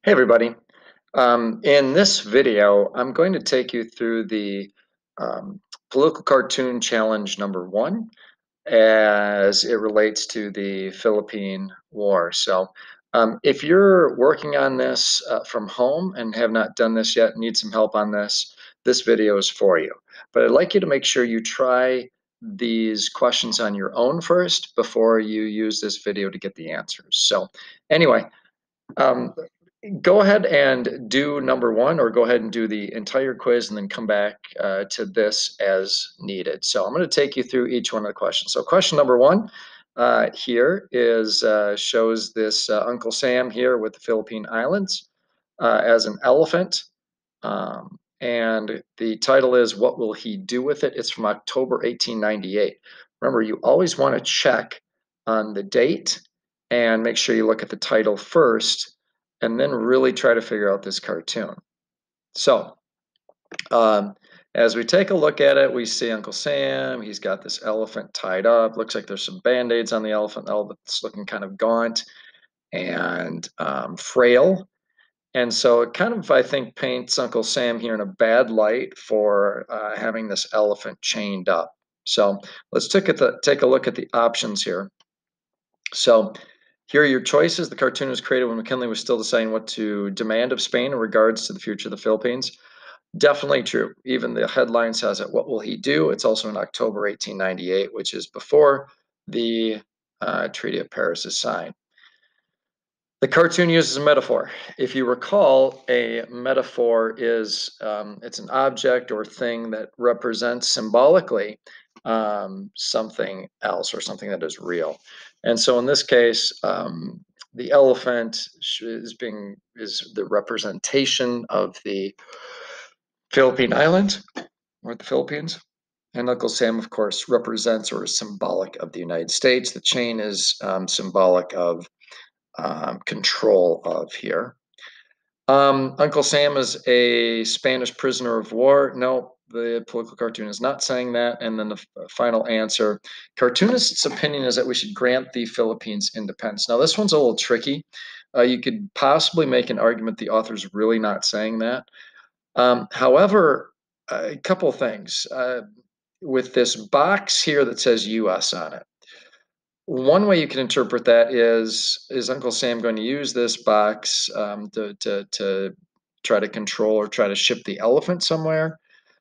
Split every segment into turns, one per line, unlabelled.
Hey everybody. In this video, I'm going to take you through the um, political cartoon challenge number one as it relates to the Philippine War. If you're working on this from home and have not done this yet, need some help on this video is for you. But I'd like you to make sure you try these questions on your own first before you use this video to get the answers. Anyway, um, go ahead and do number one, or go ahead and do the entire quiz and then come back to this as needed. So I'm going to take you through each one of the questions. So question number one here is shows this Uncle Sam here with the Philippine Islands as an elephant. And the title is, What Will He Do With It? It's from October 1898. Remember, you always want to check on the date and make sure you look at the title first and then really try to figure out this cartoon. So, as we take a look at it, we see Uncle Sam. He's got this elephant tied up. Looks like there's some band-aids on the elephant. The elephant's looking kind of gaunt and frail. And so it kind of, I think, paints Uncle Sam here in a bad light for having this elephant chained up. So let's take a look at the options here. So here are your choices. The cartoon was created when McKinley was still deciding what to demand of Spain in regards to the future of the Philippines. Definitely true. Even the headline says it. What will he do? It's also in October 1898, which is before the Treaty of Paris is signed. The cartoon uses a metaphor. If you recall, a metaphor is it's an object or thing that represents symbolically something else or something that is real. And so in this case, the elephant is the representation of the Philippine Island or the Philippines. And Uncle Sam, of course, represents or is symbolic of the United States. The chain is symbolic of control of here. Uncle Sam is a Spanish prisoner of war. No, the political cartoon is not saying that. And then the final answer, cartoonist's opinion is that we should grant the Philippines independence. Now, this one's a little tricky. You could possibly make an argument the author's really not saying that. However, a couple of things. With this box here that says U.S. on it, one way you can interpret that is Uncle Sam going to use this box to try to control or try to ship the elephant somewhere?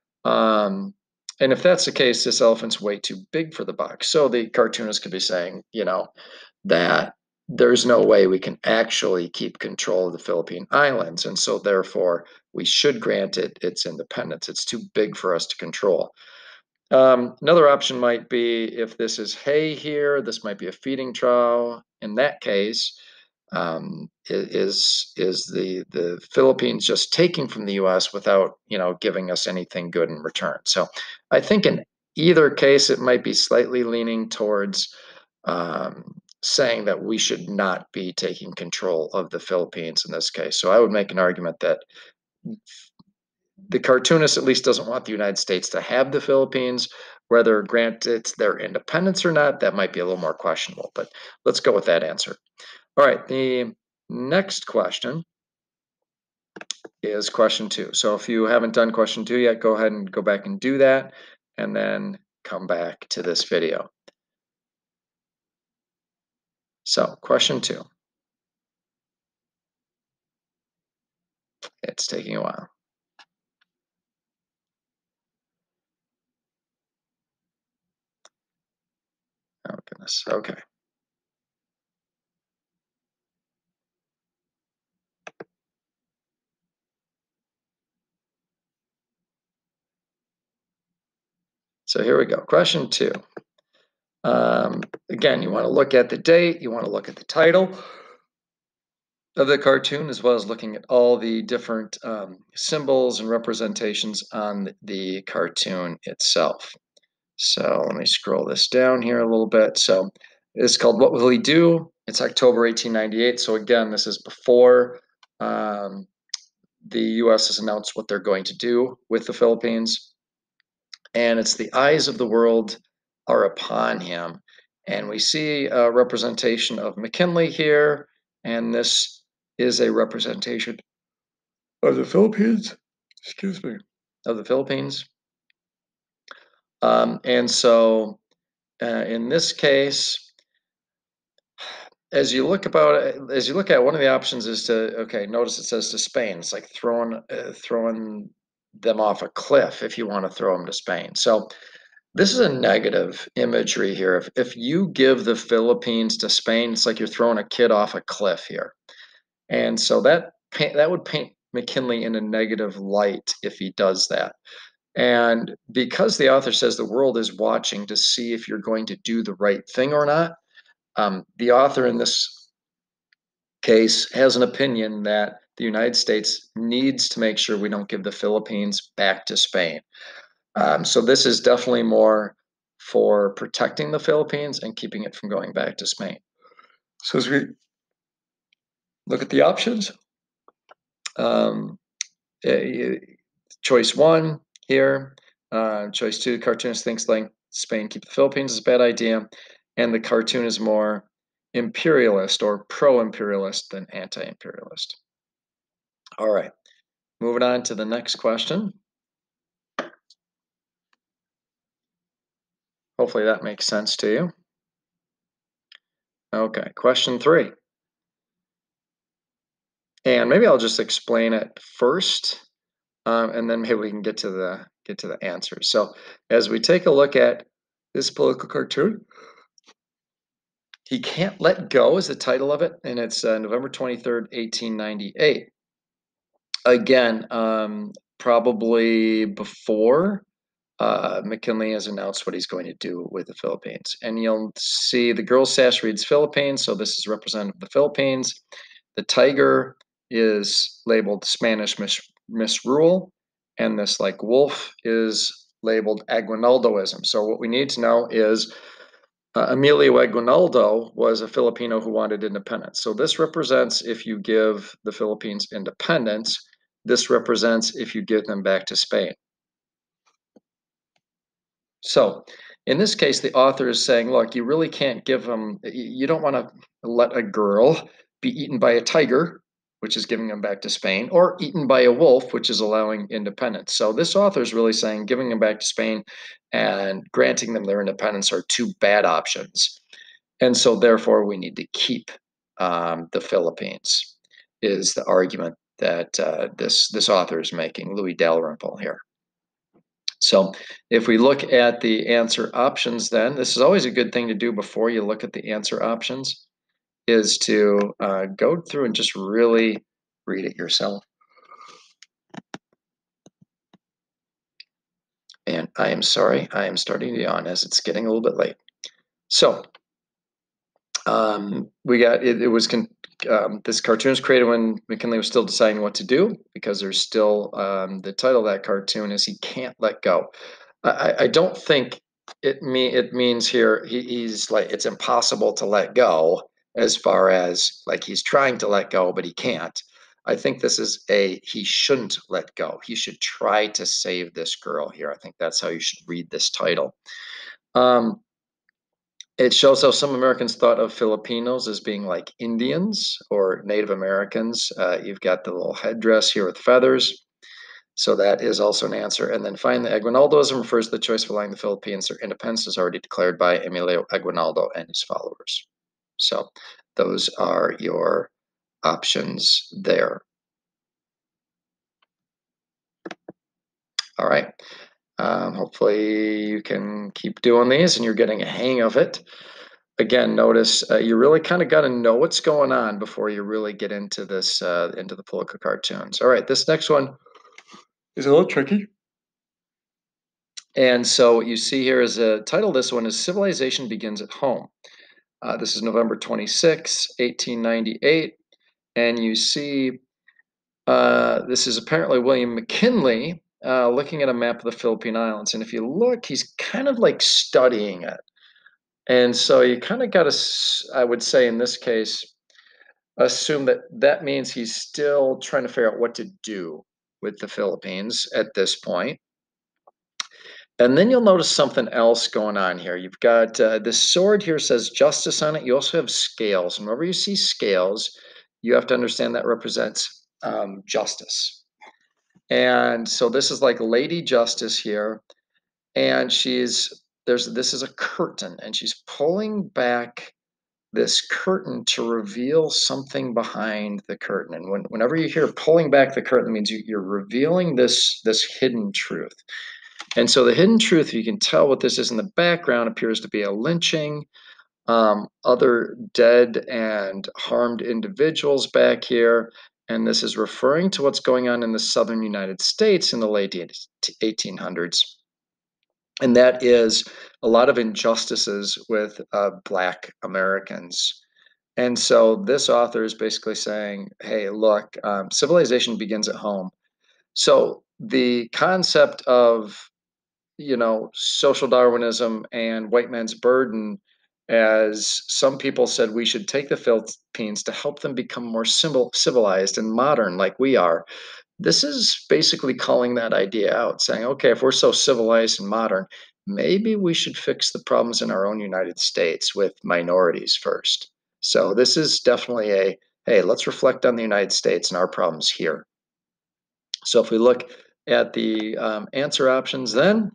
And if that's the case, this elephant's way too big for the box. So the cartoonist could be saying, that there's no way we can actually keep control of the Philippine Islands, and so therefore we should grant it its independence. It's too big for us to control. Another option might be if this is hay here, this might be a feeding trough. In that case, is the Philippines just taking from the U.S. without giving us anything good in return? So I think in either case, it might be slightly leaning towards saying that we should not be taking control of the Philippines in this case. So I would make an argument that the cartoonist at least doesn't want the United States to have the Philippines. Whether granted their independence or not, that might be a little more questionable, but let's go with that answer. All right, the next question is question two. So if you haven't done question two yet, go ahead and go back and do that, and then come back to this video. So question two. It's taking a while. Oh, goodness. Okay. So here we go. Question two. Again, you want to look at the date. You want to look at the title of the cartoon, as well as looking at all the different symbols and representations on the cartoon itself. So let me scroll this down here a little bit. So it's called What Will He Do? It's October 1898. So again, this is before the U.S. has announced what they're going to do with the Philippines. And it's the eyes of the world are upon him. And we see a representation of McKinley here. And this is a representation of the Philippines, of the Philippines. And so in this case, as you look at one of the options is to, okay, notice it says to Spain. It's like throwing them off a cliff if you want to throw them to Spain. So this is a negative imagery here. If you give the Philippines to Spain, it's like you're throwing a kid off a cliff here. And so that would paint McKinley in a negative light if he does that. And because the author says the world is watching to see if you're going to do the right thing or not, the author in this case has an opinion that the United States needs to make sure we don't give the Philippines back to Spain. So this is definitely more for protecting the Philippines and keeping it from going back to Spain. So as we look at the options, choice 1 here, choice 2, the cartoonist thinks like Spain keep the Philippines is a bad idea, and the cartoon is more imperialist or pro-imperialist than anti-imperialist. All right, moving on to the next question. Hopefully that makes sense to you. Okay, question 3. And maybe I'll just explain it first, and then maybe we can get to the answers. So as we take a look at this political cartoon, He Can't Let Go is the title of it, and it's November 23rd, 1898. Again, probably before McKinley has announced what he's going to do with the Philippines. And you'll see the girl's sash reads Philippines, so this is representative of the Philippines. The tiger is labeled Spanish misrule, and this like wolf is labeled Aguinaldoism. So what we need to know is Emilio Aguinaldo was a Filipino who wanted independence. So this represents if you give the Philippines independence. This represents if you give them back to Spain. So in this case, the author is saying, look, you really can't give them, you don't want to let a girl be eaten by a tiger, which is giving them back to Spain, or eaten by a wolf, which is allowing independence. So this author is really saying giving them back to Spain and granting them their independence are two bad options. And so therefore we need to keep the Philippines, is the argument that this author is making, Louis Dalrymple here. So if we look at the answer options, then this is always a good thing to do before you look at the answer options, is to go through and just really read it yourself. And I am sorry, I am starting to yawn as it's getting a little bit late. So we got it was this cartoon was created when McKinley was still deciding what to do, because there's still the title of that cartoon is He Can't Let Go. I don't think it means here he's like it's impossible to let go, as far as like he's trying to let go but he can't. I think this is he shouldn't let go. He should try to save this girl here. I think that's how you should read this title. It shows how some Americans thought of Filipinos as being like Indians or Native Americans. You've got the little headdress here with feathers. So that is also an answer. And then finally, Aguinaldoism refers to the choice of allowing the Philippines their independence as already declared by Emilio Aguinaldo and his followers. So those are your options there. All right. Hopefully you can keep doing these and you're getting a hang of it. Again, notice you really kind of got to know what's going on before you really get into this, into the political cartoons. All right, this next one is a little tricky. And so what you see here is a title. This one is Civilization Begins at Home. This is November 26, 1898. And you see this is apparently William McKinley looking at a map of the Philippine Islands. And if you look, he's kind of like studying it. And so you kind of got to, I would say in this case, assume that that means he's still trying to figure out what to do with the Philippines at this point. And then you'll notice something else going on here. You've got this sword here says justice on it. You also have scales. And whenever you see scales, you have to understand that represents justice. And so this is like Lady Justice here, and this is a curtain, and she's pulling back this curtain to reveal something behind the curtain. And whenever you hear pulling back the curtain, it means you're revealing this hidden truth. And so the hidden truth, you can tell what this is in the background, appears to be a lynching, other dead and harmed individuals back here. And this is referring to what's going on in the southern United States in the late 1800s. And that is a lot of injustices with Black Americans. And so this author is basically saying, hey, look, civilization begins at home. So the concept of, social Darwinism and white man's burden, as some people said, we should take the Philippines to help them become more civilized and modern like we are. This is basically calling that idea out, saying, okay, if we're so civilized and modern, maybe we should fix the problems in our own United States with minorities first. So this is definitely hey, let's reflect on the United States and our problems here. So if we look at the answer options then,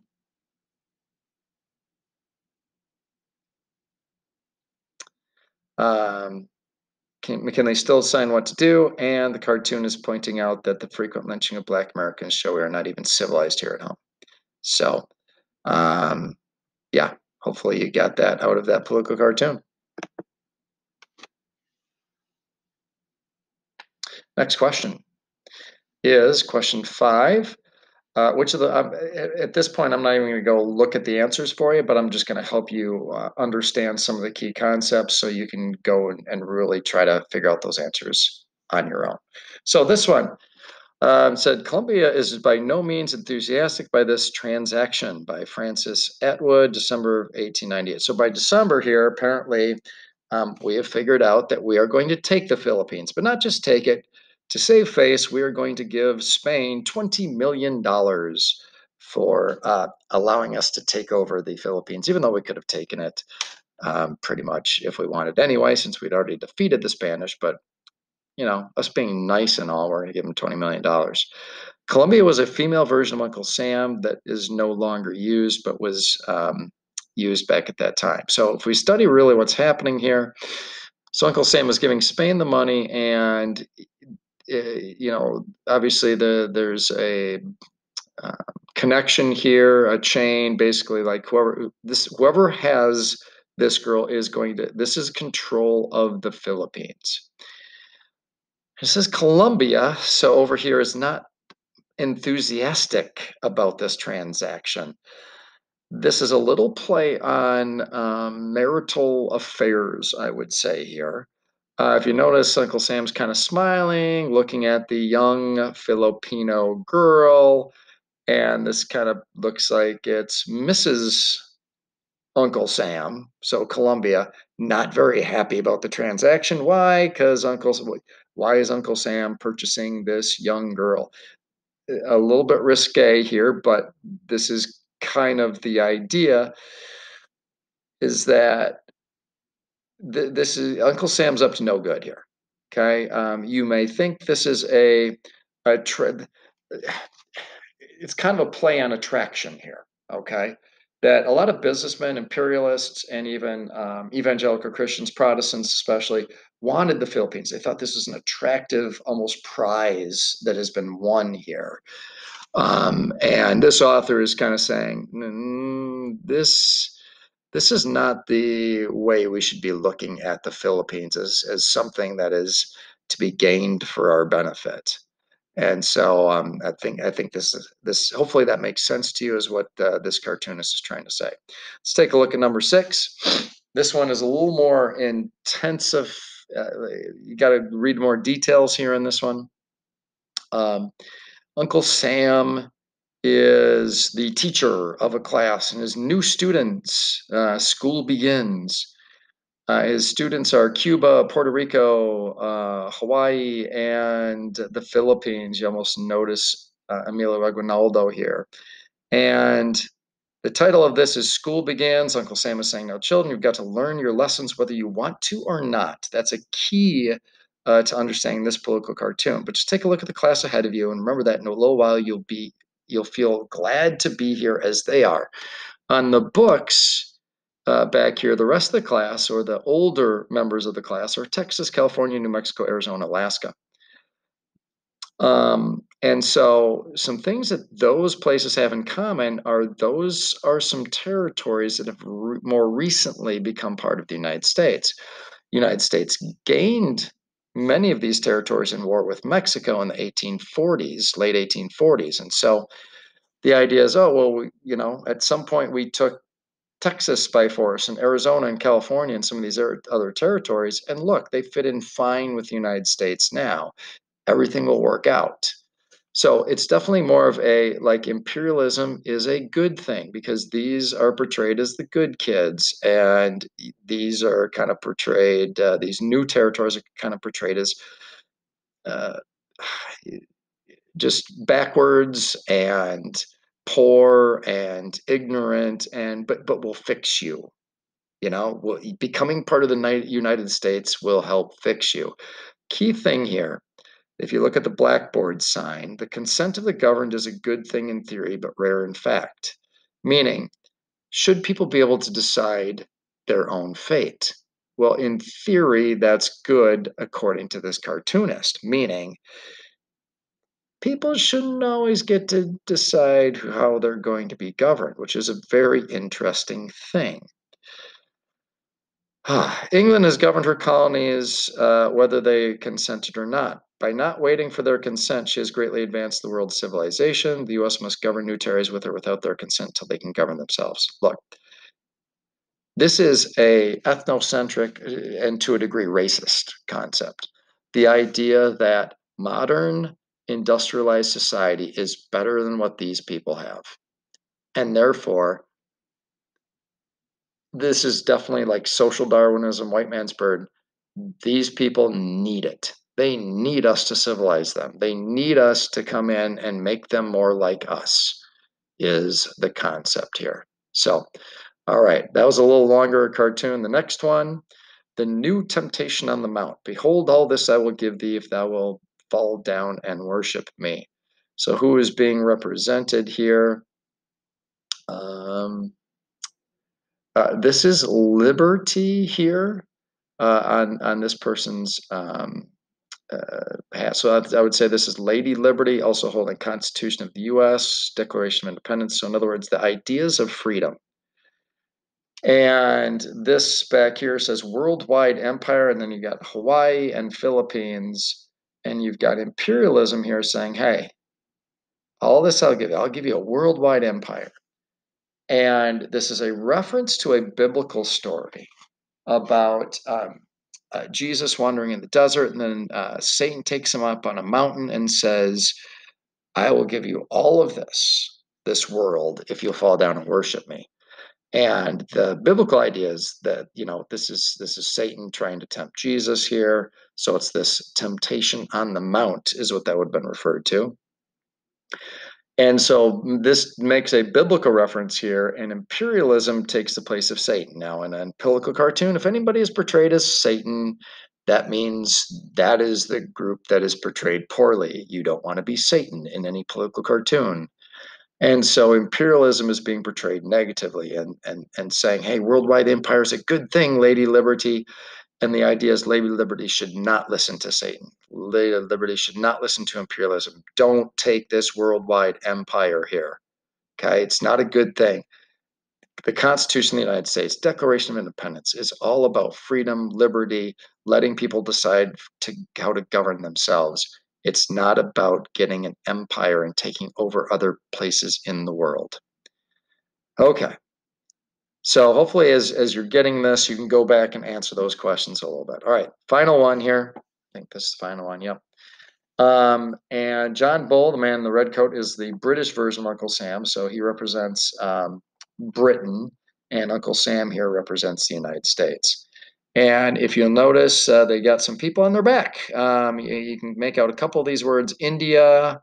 McKinley still assign what to do, and the cartoon is pointing out that the frequent lynching of Black Americans show we are not even civilized here at home. So, yeah, hopefully you got that out of that political cartoon. Next question is question 5. Which of the, at this point, I'm not even going to go look at the answers for you, but I'm just going to help you understand some of the key concepts so you can go and really try to figure out those answers on your own. So this one said, Columbia is by no means enthusiastic by this transaction by Francis Atwood, December 1898. So by December here, apparently, we have figured out that we are going to take the Philippines, but not just take it. To save face, we are going to give Spain $20 million for allowing us to take over the Philippines, even though we could have taken it pretty much if we wanted anyway, since we'd already defeated the Spanish. But, us being nice and all, we're going to give them $20 million. Columbia was a female version of Uncle Sam that is no longer used, but was used back at that time. So if we study really what's happening here, so Uncle Sam was giving Spain the money, and obviously there's a connection here, a chain, basically like whoever has this girl this is control of the Philippines. It says Colombia, so over here is not enthusiastic about this transaction. This is a little play on marital affairs, I would say here. If you notice, Uncle Sam's kind of smiling, looking at the young Filipino girl, and this kind of looks like it's Mrs. Uncle Sam, so Columbia, not very happy about the transaction. Why? Why is Uncle Sam purchasing this young girl? A little bit risque here, but this is kind of the idea, is that this is Uncle Sam's up to no good here. Okay, you may think this is a it's kind of a play on attraction here. Okay, that a lot of businessmen, imperialists, and even evangelical Christians, Protestants especially, wanted the Philippines. They thought this was an attractive, almost prize that has been won here. And this author is kind of saying, this is not the way we should be looking at the Philippines as something that is to be gained for our benefit. And so I think this hopefully that makes sense to you, is what this cartoonist is trying to say. Let's take a look at number 6. This one is a little more intensive. You got to read more details here in this one. Uncle Sam is the teacher of a class, and his new students, school begins. His students are Cuba, Puerto Rico, Hawaii, and the Philippines. You almost notice Emilio Aguinaldo here. And the title of this is School Begins. Uncle Sam is saying, now, children, you've got to learn your lessons whether you want to or not. That's a key to understanding this political cartoon. But just take a look at the class ahead of you, and remember that in a little while you'll feel glad to be here as they are. On the books back here, the rest of the class, or the older members of the class, are Texas, California, New Mexico, Arizona, Alaska. And so some things that those places have in common are those are some territories that have more recently become part of the United States. United States gained many of these territories in war with Mexico in the 1840s, late 1840s. And so the idea is, oh, well, at some point we took Texas by force and Arizona and California and some of these other territories. And look, they fit in fine with the United States now. Everything will work out. So it's definitely more of a, like, imperialism is a good thing because these are portrayed as the good kids, and these are kind of portrayed, these new territories are kind of portrayed as uh, just backwards and poor and ignorant, and but we'll fix you. Becoming part of the United States will help fix you. Key thing here, if you look at the blackboard sign, the consent of the governed is a good thing in theory, but rare in fact. Meaning, should people be able to decide their own fate? Well, in theory, that's good according to this cartoonist, meaning people shouldn't always get to decide how they're going to be governed, which is a very interesting thing. England has governed her colonies whether they consented or not. By not waiting for their consent, she has greatly advanced the world's civilization. The U.S. must govern new territories with or without their consent until they can govern themselves. Look, this is a ethnocentric and to a degree racist concept. The idea that modern industrialized society is better than what these people have. And therefore, this is definitely like social Darwinism, white man's burden. These people need it. They need us to civilize them. They need us to come in and make them more like us, is the concept here. So, all right, that was a little longer cartoon. The next one, the new temptation on the mount. Behold, all this I will give thee if thou wilt fall down and worship me. So who is being represented here? This is liberty here on this person's hat. So I would say this is Lady Liberty, also holding Constitution of the U.S., Declaration of Independence. So in other words, the ideas of freedom. And this back here says worldwide empire, and then you got Hawaii and Philippines, and you've got imperialism here saying, hey, all this I'll give you. I'll give you a worldwide empire. And this is a reference to a biblical story about Jesus wandering in the desert, and then Satan takes him up on a mountain and says, I will give you all of this world, if you'll fall down and worship me. And the biblical idea is that, this is Satan trying to tempt Jesus here. So it's this temptation on the mount is what that would have been referred to. And so this makes a biblical reference here, and imperialism takes the place of Satan. Now, in a political cartoon, if anybody is portrayed as Satan, that means that is the group that is portrayed poorly. You don't want to be Satan in any political cartoon. And so imperialism is being portrayed negatively and saying, hey, worldwide empire is a good thing, Lady Liberty. And the idea is Lady Liberty should not listen to Satan. Lady Liberty should not listen to imperialism. Don't take this worldwide empire here. Okay, it's not a good thing. The Constitution of the United States, Declaration of Independence, is all about freedom, liberty, letting people decide how to govern themselves. It's not about getting an empire and taking over other places in the world. Okay. So hopefully as you're getting this, you can go back and answer those questions a little bit. All right, final one here. I think this is the final one, yep. And John Bull, the man in the red coat, is the British version of Uncle Sam. So he represents Britain, and Uncle Sam here represents the United States. And if you'll notice, they got some people on their back. You can make out a couple of these words, India.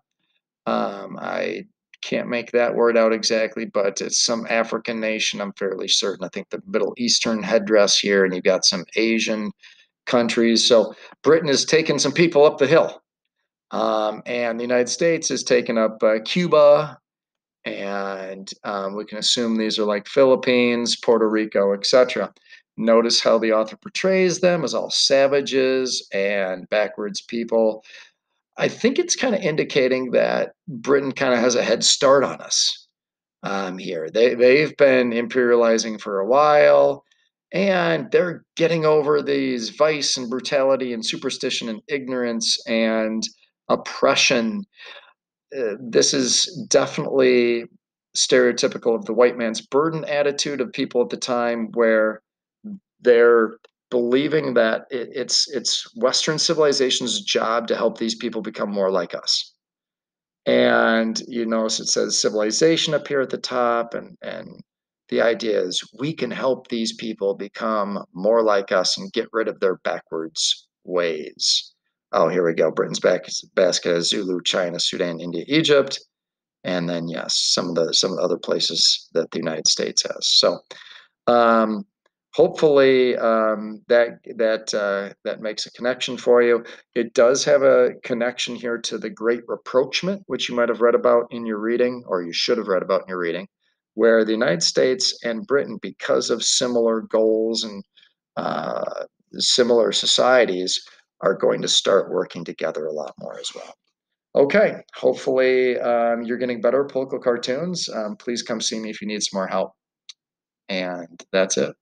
I can't make that word out exactly, but it's some African nation, I'm fairly certain. I think the Middle Eastern headdress here, and you've got some Asian countries. So Britain has taken some people up the hill, and the United States has taken up Cuba, and we can assume these are like Philippines, Puerto Rico, etc. Notice how the author portrays them as all savages and backwards people. I think it's kind of indicating that Britain kind of has a head start on us here. They've been imperializing for a while, and they're getting over these vice and brutality and superstition and ignorance and oppression. This is definitely stereotypical of the white man's burden attitude of people at the time, where they're believing that it's Western civilization's job to help these people become more like us. And you notice it says civilization up here at the top, and the idea is we can help these people become more like us and get rid of their backwards ways. Oh, here we go. Britain's basket has Zulu, China, Sudan, India, Egypt, and then yes, some of the other places that the United States has. So um, hopefully that makes a connection for you. It does have a connection here to the Great Rapprochement, which you might have read about in your reading, or you should have read about in your reading, where the United States and Britain, because of similar goals and uh, similar societies, are going to start working together a lot more as well. Okay, hopefully you're getting better at political cartoons. Please come see me if you need some more help. And that's it.